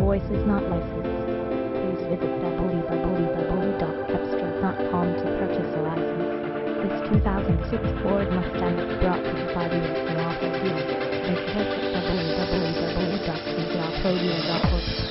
voice is not licensed. Please visit www.cepstral.com to purchase a license. This 2006 Ford Mustang is brought to you by the Auto Dealer. Make purchase www.cdautodealer.com.